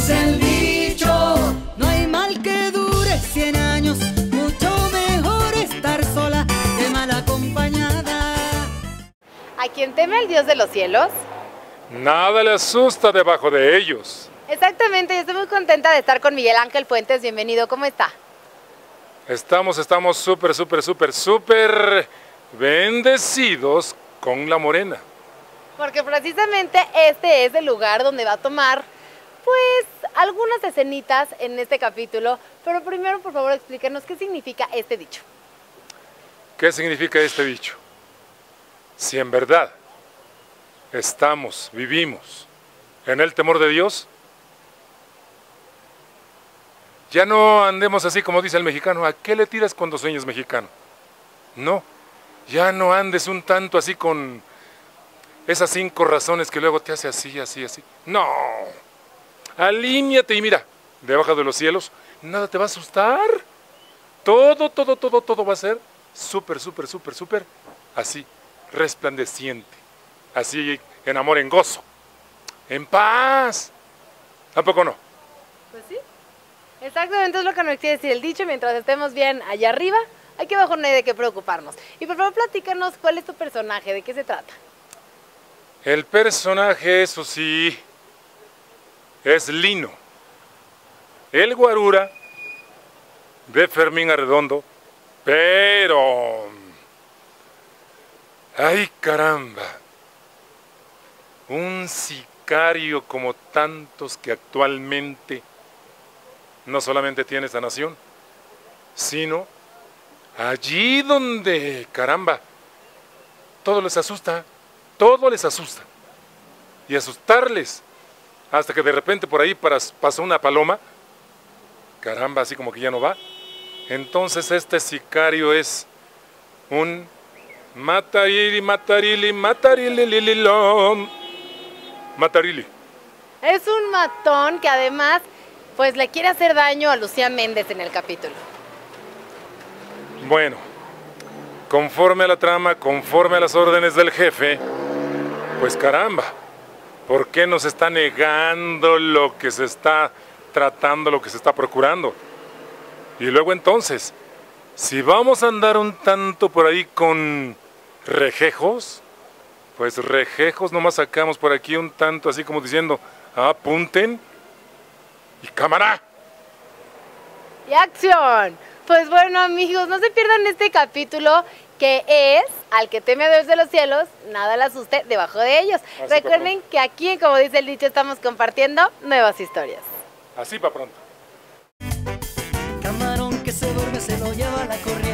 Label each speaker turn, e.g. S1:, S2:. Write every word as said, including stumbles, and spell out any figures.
S1: dice el dicho, no hay mal que dure cien años, mucho mejor estar sola que mal acompañada.
S2: ¿A quién teme el Dios de los cielos?
S3: Nada le asusta debajo de ellos.
S2: Exactamente, yo estoy muy contenta de estar con Miguel Ángel Fuentes. Bienvenido, ¿cómo está?
S3: Estamos, estamos súper, súper, súper, súper bendecidos con la morena.
S2: Porque precisamente este es el lugar donde va a tomar, pues, algunas escenitas en este capítulo. Pero primero, por favor, explíquenos qué significa este dicho.
S3: ¿Qué significa este dicho? Si en verdad estamos, vivimos en el temor de Dios, ya no andemos así como dice el mexicano, ¿a qué le tiras cuando sueñas mexicano? No, ya no andes un tanto así con esas cinco razones que luego te hace así, así, así. No, alíñate y mira, debajo de los cielos, nada te va a asustar. Todo, todo, todo, todo va a ser súper, súper, súper, súper así, resplandeciente. Así en amor, en gozo, en paz. ¿Tampoco no?
S2: Pues sí. Exactamente, es lo que nos quiere decir el dicho. Mientras estemos bien allá arriba, aquí abajo no hay de qué preocuparnos. Y por favor, platícanos cuál es tu personaje, de qué se trata.
S3: El personaje, eso sí, es Lino, el guarura de Fermín Arredondo, pero... ¡ay, caramba! Un sicario como tantos que actualmente no solamente tiene esta nación, sino allí donde, caramba, todo les asusta, todo les asusta. Y asustarles, hasta que de repente por ahí pasó una paloma, caramba, así como que ya no va. Entonces este sicario es un matarili, matarili, matarili, lililom, matarili.
S2: Es un matón que además, pues le quiere hacer daño a Lucía Méndez en el capítulo.
S3: Bueno, conforme a la trama, conforme a las órdenes del jefe, pues caramba, ¿por qué nos está negando lo que se está tratando, lo que se está procurando? Y luego entonces, si vamos a andar un tanto por ahí con rejejos, pues rejejos nomás sacamos por aquí un tanto así como diciendo, apunten y cámara.
S2: ¡Y acción! Pues bueno, amigos, no se pierdan este capítulo que es al que teme a Dios de los cielos, nada le asuste debajo de ellos.
S3: Así
S2: Recuerden que aquí, como dice el dicho, estamos compartiendo nuevas historias.
S3: Así para pronto.
S1: Camarón que se duerme se lo lleva la corriente.